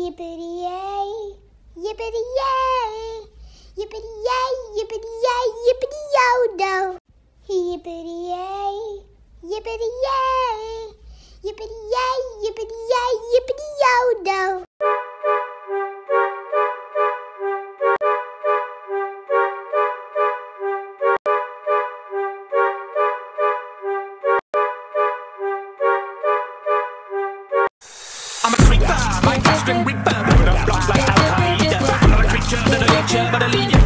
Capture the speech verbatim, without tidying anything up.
Yippity-yay, yippity-yay, yippity-yay, yippity-yay, yippity-yo-do. Yippity-yay, yippity-yay, yippity-yay, yippity-yay, yippity-yo-do. I'm a creeper, my fast and reaper, with a blocks like Al Qaeda. I'm not a creature, not a leecher, but a leader.